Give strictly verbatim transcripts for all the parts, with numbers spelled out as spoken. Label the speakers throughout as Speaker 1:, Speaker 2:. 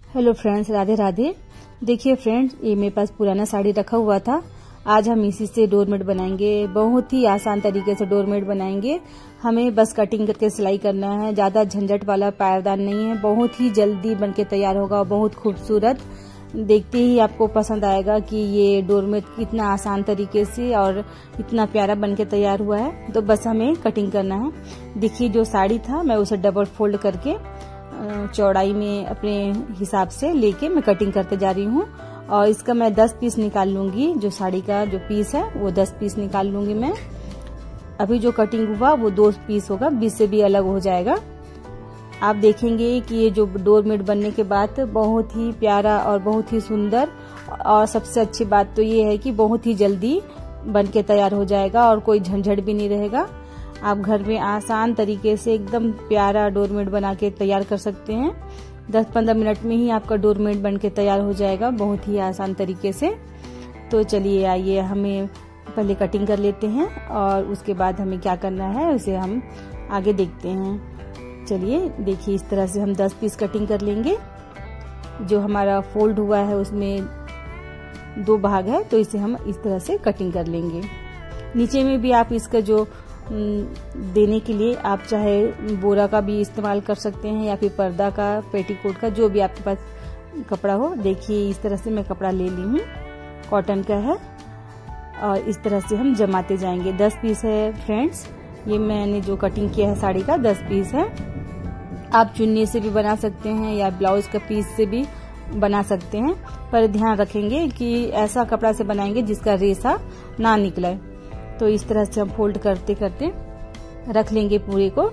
Speaker 1: Hello friends, Radhe Radhe. देखिए friends, ये मेरे पास पुराना साड़ी रखा हुआ था। आज हम इसी से डोरमेट बनाएंगे। बहुत ही आसान तरीके से डोरमेट बनाएंगे। हमें बस कटिंग करके सिलाई करना है। ज्यादा झंझट वाला पायरदान नहीं है। बहुत ही जल्दी बनके तैयार होगा। बहुत खूबसूरत, देखते ही आपको पसंद आएगा कि ये डोरमेट कितना आसान तरीके से और इतना प्यारा बनके तैयार हुआ है। तो बस हमें कटिंग करना है। देखिए, जो साड़ी था मैं उसे डबल फोल्ड करके चौड़ाई में अपने हिसाब से लेके मैं कटिंग करते जा रही हूँ। और इसका मैं दस पीस निकाल लूंगी। जो साड़ी का जो पीस है वो दस पीस निकाल लूंगी मैं। अभी जो कटिंग हुआ वो दो पीस होगा, बीस से भी अलग हो जाएगा। आप देखेंगे कि ये जो डोरमेट बनने के बाद बहुत ही प्यारा और बहुत ही सुंदर, और सबसे अच्छी बात तो ये है कि बहुत ही जल्दी बनके तैयार हो जाएगा और कोई झंझट भी नहीं रहेगा। आप घर में आसान तरीके से एकदम प्यारा डोरमेट बना के तैयार कर सकते हैं। दस पंद्रह मिनट में ही आपका डोरमेट बनके तैयार हो जाएगा, बहुत ही आसान तरीके से। तो चलिए आइए, हमें पहले कटिंग कर लेते हैं और उसके बाद हमें क्या करना है उसे हम आगे देखते हैं। चलिए देखिए, इस तरह से हम दस पीस कटिंग कर लेंगे। जो हमारा फोल्ड हुआ है उसमें दो भाग है, तो इसे हम इस तरह से कटिंग कर लेंगे। नीचे में भी आप इसका जो देने के लिए आप चाहे बोरा का भी इस्तेमाल कर सकते हैं या फिर पर्दा का, पेटीकोट का, जो भी आपके पास कपड़ा हो। देखिए, इस तरह से मैं कपड़ा ले ली हूँ, कॉटन का है। और इस तरह से हम जमाते जाएंगे। दस पीस है फ्रेंड्स, ये मैंने जो कटिंग किया है साड़ी का दस पीस है। आप चुन्नी से भी बना सकते हैं या ब्लाउज का पीस से भी बना सकते हैं, पर ध्यान रखेंगे कि ऐसा कपड़ा से बनाएंगे जिसका रेशा ना निकले। तो इस तरह से हम फोल्ड करते करते रख लेंगे पूरे को।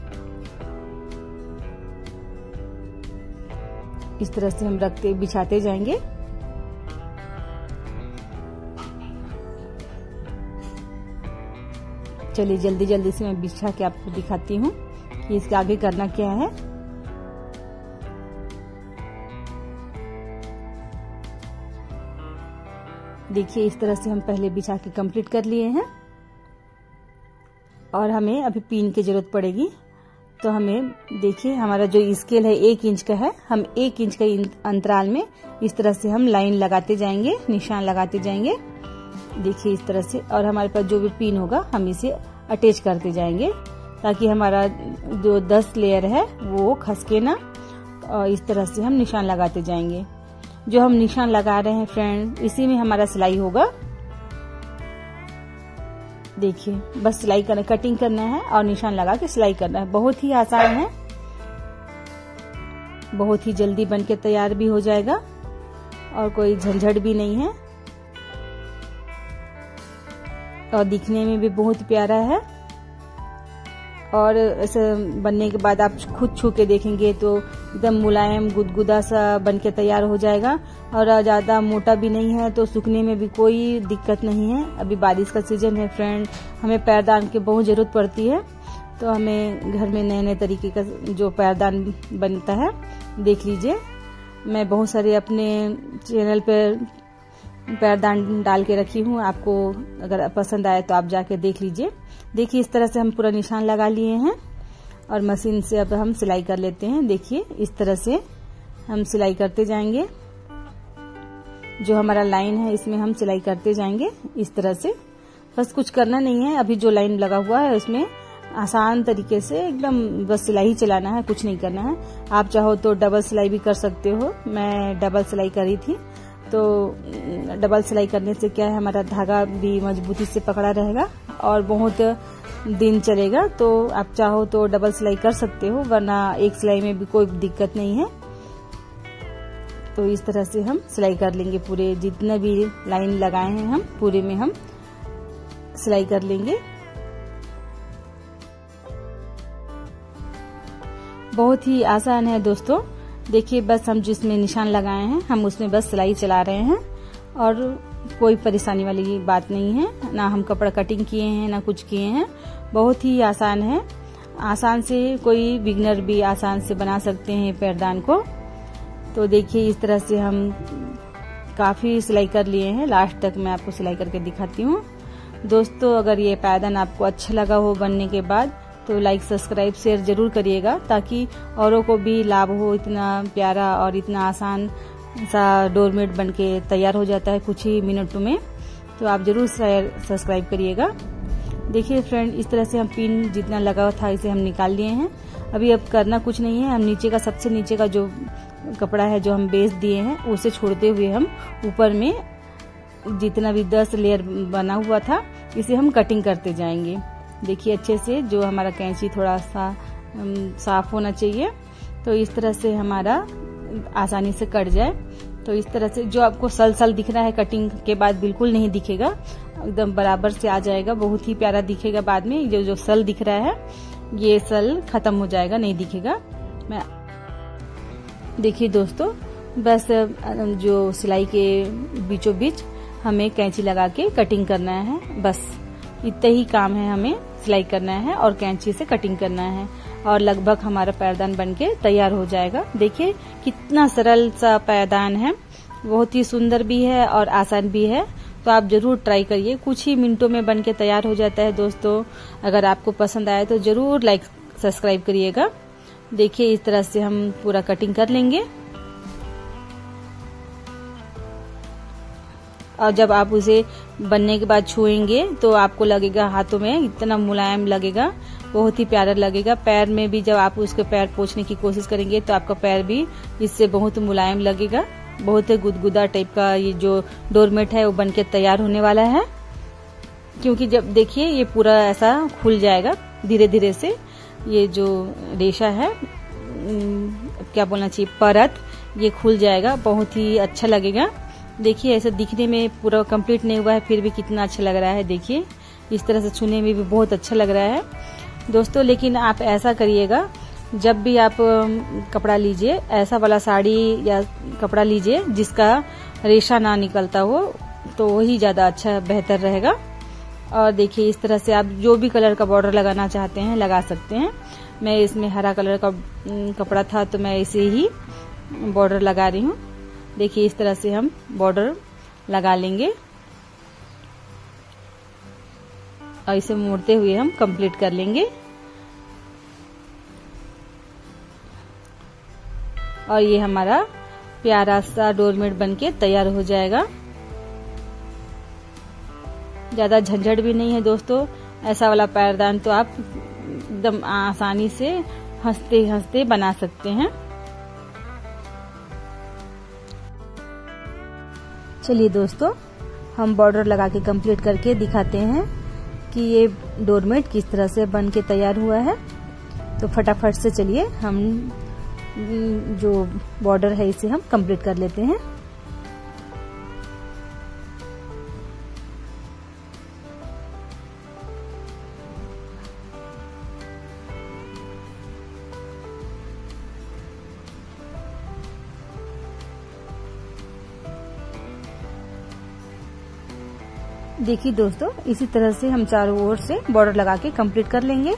Speaker 1: इस तरह से हम रखते बिछाते जाएंगे। चलिए जल्दी जल्दी से मैं बिछा के आपको दिखाती हूँ कि इसके आगे करना क्या है। देखिए, इस तरह से हम पहले बिछा के कंप्लीट कर लिए हैं। और हमें अभी पिन की जरूरत पड़ेगी। तो हमें देखिए, हमारा जो स्केल है एक इंच का है। हम एक इंच के अंतराल में इस तरह से हम लाइन लगाते जाएंगे, निशान लगाते जाएंगे। देखिए इस तरह से। और हमारे पास जो भी पिन होगा हम इसे अटैच करते जाएंगे, ताकि हमारा जो दस लेयर है वो खसके ना। और इस तरह से हम निशान लगाते जाएंगे। जो हम निशान लगा रहे हैं फ्रेंड, इसी में हमारा सिलाई होगा। देखिए, बस सिलाई करना, कटिंग करना है और निशान लगा के सिलाई करना है। बहुत ही आसान है, बहुत ही जल्दी बनके तैयार भी हो जाएगा और कोई झंझट भी नहीं है। और दिखने में भी बहुत प्यारा है। और ऐसे बनने के बाद आप खुद छू के देखेंगे तो एकदम मुलायम गुदगुदा सा बनके तैयार हो जाएगा। और ज्यादा मोटा भी नहीं है, तो सूखने में भी कोई दिक्कत नहीं है। अभी बारिश का सीजन है फ्रेंड, हमें पैरदान की बहुत जरूरत पड़ती है। तो हमें घर में नए नए तरीके का जो पैरदान बनता है, देख लीजिए। मैं बहुत सारे अपने चैनल पर पैरदान डाल के रखी हूँ। आपको अगर पसंद आए तो आप जाके देख लीजिए। देखिए, इस तरह से हम पूरा निशान लगा लिए हैं और मशीन से अब हम सिलाई कर लेते हैं। देखिए, इस तरह से हम सिलाई करते जाएंगे। जो हमारा लाइन है इसमें हम सिलाई करते जाएंगे इस तरह से। बस कुछ करना नहीं है। अभी जो लाइन लगा हुआ है उसमें आसान तरीके से एकदम बस सिलाई ही चलाना है, कुछ नहीं करना है। आप चाहो तो डबल सिलाई भी कर सकते हो। मैं डबल सिलाई करी थी। तो डबल सिलाई करने से क्या है, हमारा धागा भी मजबूती से पकड़ा रहेगा और बहुत दिन चलेगा। तो आप चाहो तो डबल सिलाई कर सकते हो, वरना एक सिलाई में भी कोई दिक्कत नहीं है। तो इस तरह से हम सिलाई कर लेंगे। पूरे जितने भी लाइन लगाए हैं हम पूरे में हम सिलाई कर लेंगे। बहुत ही आसान है दोस्तों। देखिए, बस हम जिसमें निशान लगाए हैं हम उसमें बस सिलाई चला रहे हैं और कोई परेशानी वाली बात नहीं है। ना हम कपड़ा कटिंग किए हैं ना कुछ किए हैं। बहुत ही आसान है। आसान से कोई बिगनर भी आसान से बना सकते हैं पैरदान को। तो देखिए, इस तरह से हम काफी सिलाई कर लिए हैं। लास्ट तक मैं आपको सिलाई करके दिखाती हूँ। दोस्तों, अगर ये पैरदान आपको अच्छा लगा हो बनने के बाद, तो लाइक सब्सक्राइब शेयर जरूर करिएगा ताकि औरों को भी लाभ हो। इतना प्यारा और इतना आसान सा डोरमेट बनके तैयार हो जाता है कुछ ही मिनटों में। तो आप जरूर शेयर सब्सक्राइब करिएगा। देखिए फ्रेंड, इस तरह से हम पिन जितना लगा था इसे हम निकाल लिए हैं। अभी अब करना कुछ नहीं है, हम नीचे का सबसे नीचे का जो कपड़ा है जो हम बेस दिए हैं उसे छोड़ते हुए हम ऊपर में जितना भी दस लेयर बना हुआ था इसे हम कटिंग करते जाएंगे। देखिए अच्छे से, जो हमारा कैंची थोड़ा सा साफ होना चाहिए, तो इस तरह से हमारा आसानी से कट जाए। तो इस तरह से जो आपको सल सल दिख रहा है कटिंग के बाद बिल्कुल नहीं दिखेगा, एकदम बराबर से आ जाएगा, बहुत ही प्यारा दिखेगा। बाद में जो जो सल दिख रहा है ये सल खत्म हो जाएगा, नहीं दिखेगा। मैं देखिए दोस्तों, बस जो सिलाई के बीचों बीच हमें कैंची लगा के कटिंग करना है, बस इतना ही काम है। हमें सिलाई करना है और कैंची से कटिंग करना है और लगभग हमारा पैरदान बनके तैयार हो जाएगा। देखिए कितना सरल सा पैरदान है, बहुत ही सुंदर भी है और आसान भी है। तो आप जरूर ट्राई करिए, कुछ ही मिनटों में बनके तैयार हो जाता है दोस्तों। अगर आपको पसंद आए तो जरूर लाइक सब्सक्राइब करिएगा। देखिए इस तरह से हम पूरा कटिंग कर लेंगे और जब आप उसे बनने के बाद छुएंगे तो आपको लगेगा हाथों में इतना मुलायम लगेगा, बहुत ही प्यारा लगेगा। पैर में भी जब आप उसके पैर पोंछने की कोशिश करेंगे तो आपका पैर भी इससे बहुत मुलायम लगेगा। बहुत ही गुदगुदा टाइप का ये जो डोरमेट है वो बनके तैयार होने वाला है, क्योंकि जब देखिए ये पूरा ऐसा खुल जाएगा धीरे धीरे से। ये जो रेशा है, क्या बोलना चाहिए, परत, ये खुल जाएगा, बहुत ही अच्छा लगेगा। देखिए ऐसे दिखने में पूरा कंप्लीट नहीं हुआ है फिर भी कितना अच्छा लग रहा है। देखिए इस तरह से छूने में भी बहुत अच्छा लग रहा है दोस्तों। लेकिन आप ऐसा करिएगा, जब भी आप कपड़ा लीजिए ऐसा वाला साड़ी या कपड़ा लीजिए जिसका रेशा ना निकलता हो, तो वही ज्यादा अच्छा बेहतर रहेगा। और देखिए इस तरह से आप जो भी कलर का बॉर्डर लगाना चाहते हैं लगा सकते हैं। मैं इसमें हरा कलर का कपड़ा था तो मैं इसे ही बॉर्डर लगा रही हूँ। देखिए इस तरह से हम बॉर्डर लगा लेंगे और इसे मोड़ते हुए हम कंप्लीट कर लेंगे। और ये हमारा प्यारा सा डोरमेट बनके तैयार हो जाएगा। ज्यादा झंझट भी नहीं है दोस्तों, ऐसा वाला पैरदान तो आप एकदम आसानी से हंसते हंसते बना सकते हैं। चलिए दोस्तों, हम बॉर्डर लगा के कंप्लीट करके दिखाते हैं कि ये डोरमेट किस तरह से बन के तैयार हुआ है। तो फटाफट से चलिए हम जो बॉर्डर है इसे हम कंप्लीट कर लेते हैं। देखिए दोस्तों, इसी तरह से हम चारों ओर से बॉर्डर लगा के कंप्लीट कर लेंगे।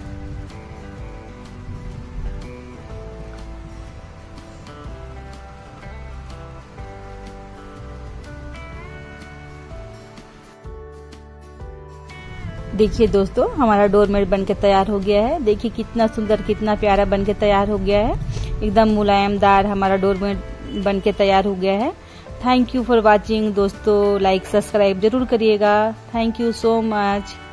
Speaker 1: देखिए दोस्तों, हमारा डोरमेट बनके तैयार हो गया है। देखिए कितना सुंदर, कितना प्यारा बनके तैयार हो गया है। एकदम मुलायमदार हमारा डोरमेट बनके तैयार हो गया है। थैंक यू फॉर वॉचिंग दोस्तों। लाइक सब्सक्राइब जरूर करिएगा। Thank you so much.